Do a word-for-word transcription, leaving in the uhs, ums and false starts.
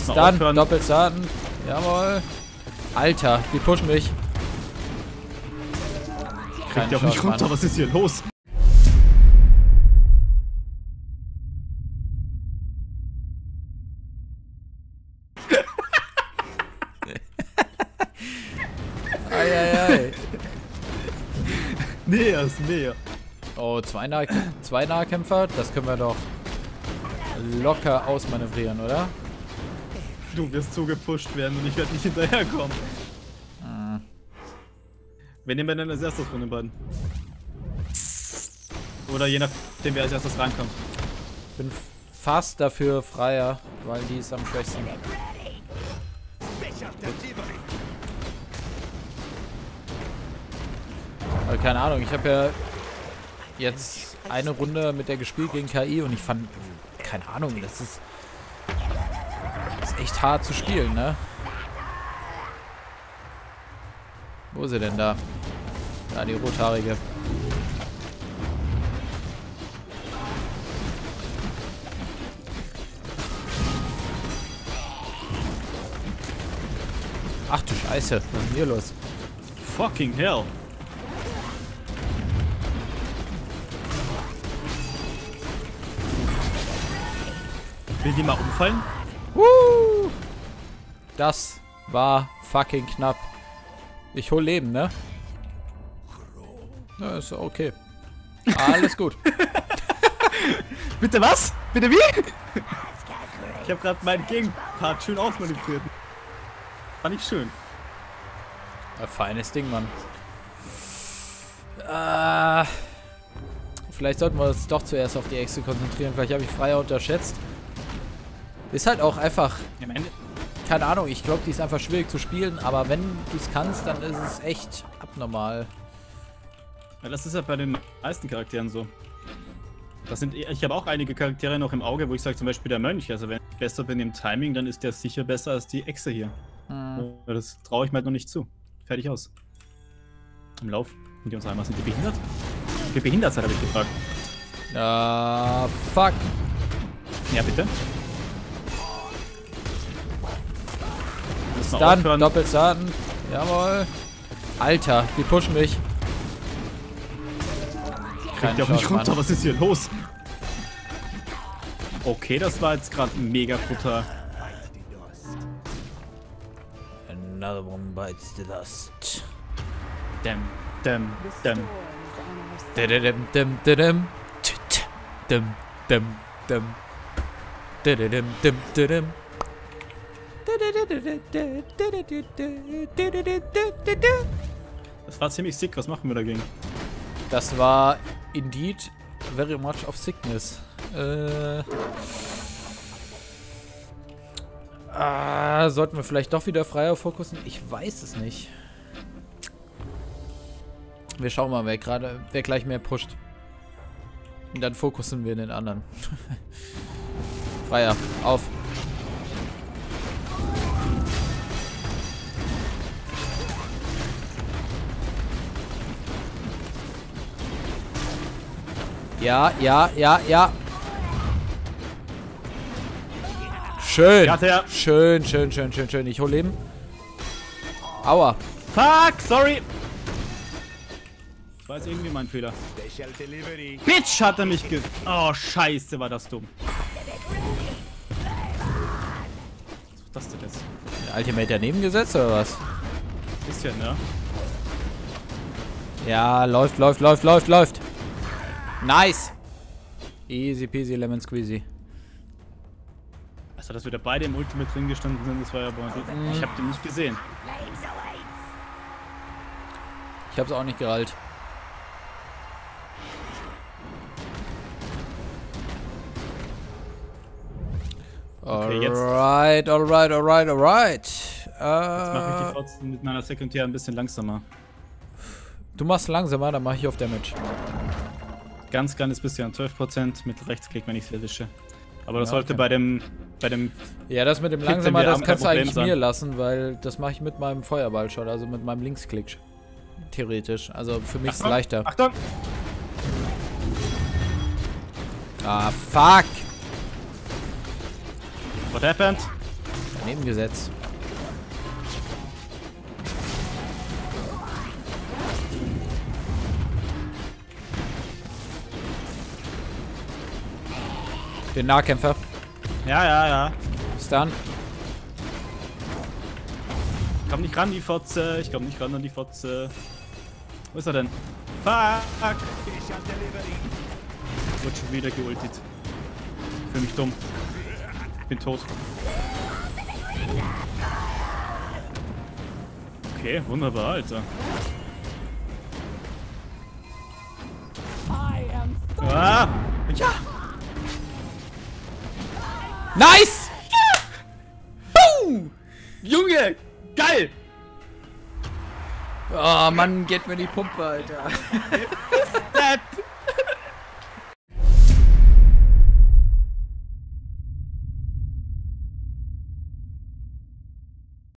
Stun, Doppelstun. Jawohl. Alter, die pushen mich. Kriegt ihr auch nicht runter, was ist hier los? Eieiei. Näher ist näher. Oh, zwei, nah zwei Nahkämpfer, das können wir doch locker ausmanövrieren, oder? Du wirst so gepusht werden und ich werde nicht hinterherkommen. Hm. Wer nehmen wir denn als erstes von den beiden? Oder je nachdem, wer als erstes reinkommt. Ich bin fast dafür Freier, weil die ist am schwächsten. Aber keine Ahnung, ich habe ja jetzt eine Runde mit der gespielt gegen K I und ich fand, keine Ahnung, das ist, das ist echt hart zu spielen, ne? Wo ist sie denn da? Da, die rothaarige. Ach du Scheiße, was ist denn hier los? Fucking hell. Will die mal umfallen? Woo! Das war fucking knapp. Ich hol Leben, ne? Ja, ist okay. Alles gut. Bitte was? Bitte wie? Ich habe gerade meinen Gegenpart schön ausmanövriert. Fand ich schön. Ein feines Ding, Mann. Äh, vielleicht sollten wir uns doch zuerst auf die Echse konzentrieren. Vielleicht habe ich Freier unterschätzt. Ist halt auch einfach, Am Ende. keine Ahnung, ich glaube, die ist einfach schwierig zu spielen, aber wenn du es kannst, dann ist es echt abnormal. Ja, das ist ja bei den meisten Charakteren so. Das sind, ich habe auch einige Charaktere noch im Auge, wo ich sage zum Beispiel der Mönch. Also wenn ich besser bin im Timing, dann ist der sicher besser als die Echse hier. Hm. Das traue ich mir halt noch nicht zu. Fertig aus. Im Lauf. Und die uns einmal sind die behindert? Wie behindert seid, habe ich gefragt. Ah, fuck. Ja, bitte. Stun, Doppelstun. Jawohl. Alter, die pushen mich. Kriegt ihr auch nicht runter, was ist hier los? Okay, das war jetzt gerade mega brutal. Another one bites the dust. Däm, däm, däm. Däm, däm, däm, däm, däm, däm. Däm, däm, däm. Das war ziemlich sick, was machen wir dagegen? Das war indeed very much of sickness. Äh, ah, sollten wir vielleicht doch wieder freier fokussen? Ich weiß es nicht. Wir schauen mal, wer gerade, wer gleich mehr pusht. Und dann fokussen wir den anderen. Freier, auf. Ja, ja, ja, ja. Schön. Ja, der. Schön, schön, schön, schön, schön. Ich hol Leben. Aua. Fuck, sorry. Das war jetzt irgendwie mein Fehler. Bitch, hat er mich ge... Oh, scheiße, war das dumm. Was ist das denn jetzt? Der Ultimate daneben gesetzt oder was? Bisschen, ne? Ja, läuft, läuft, läuft, läuft, läuft. Nice. Easy peasy lemon squeezy. Also, dass wir da beide im Ultimate drin gestanden sind, das war ja... Mm. Ich hab den nicht gesehen. Ich hab's auch nicht gerallt. Okay, jetzt. Alright, alright, alright, alright. Jetzt mache ich die Fotzen mit meiner Sekundär ein bisschen langsamer. Du machst langsamer, dann mache ich auf Damage. Ganz kleines bisschen, zwölf Prozent mit Rechtsklick, wenn ich es erwische. Aber das Ja, sollte okay. bei dem, bei dem... Ja, das mit dem Klick, langsamer, den wir das haben, kannst du kein eigentlich Problem mir sein. lassen, weil das mache ich mit meinem Feuerballshot, also mit meinem Linksklick. Theoretisch. Also für mich ist es Achtung, leichter. Achtung! Ah, fuck! What happened? Daneben gesetzt. Den Nahkämpfer. Ja, ja, ja. Bis dann. Ich komm nicht ran, die Fotze. Ich komm nicht ran an die Fotze. Wo ist er denn? Fuck! Wird schon wieder geultet. Für mich dumm. Ich bin tot. Okay, wunderbar, Alter. Ah! Ja! Nice! Boom! Junge! Geil! Oh Mann, geht mir die Pumpe, Alter. Step!